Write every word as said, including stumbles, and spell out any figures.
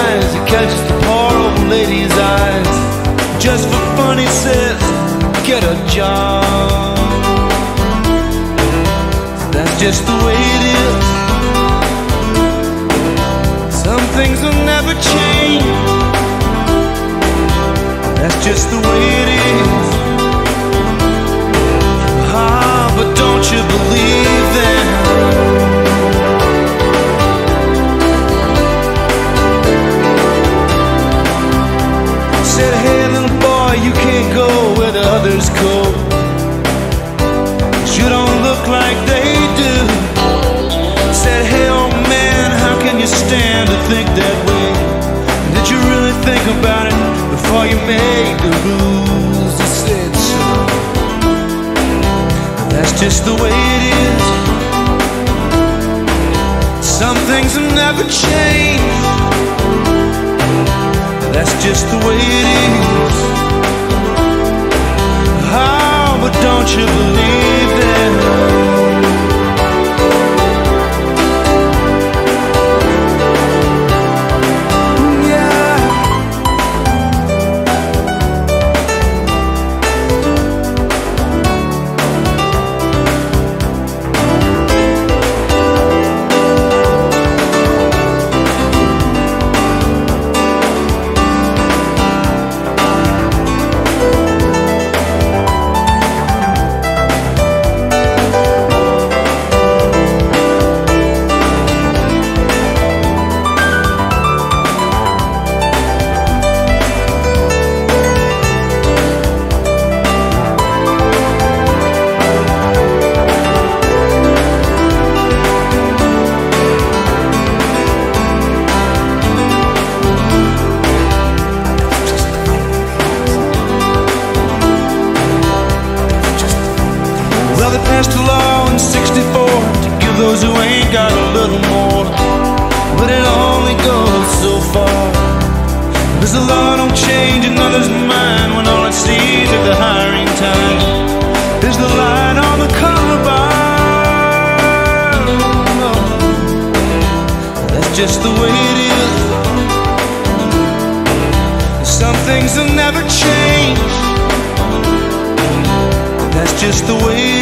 lies. He catches the poor old lady's eyes. Just for fun, he says, get a job. That's just the way it is. Some things will never change. That's just the way it is. Ah, but don't you believe them? Said, hey little boy, you can't go where the others go. You don't look like they do. Said, hey old man, how can you stand to think that way? Did you really think about it before you made the rules? He said so. That's just the way it is. Some things will never change. That's just the way it is. Oh, but don't you believe that? Well, they passed a law in sixty-four to give those who ain't got a little more, but it only goes so far. Cause the law don't change another's mind when all it sees at the hiring time is the line on the color bar. Oh, that's just the way it is. Some things will never change. That's just the way it is.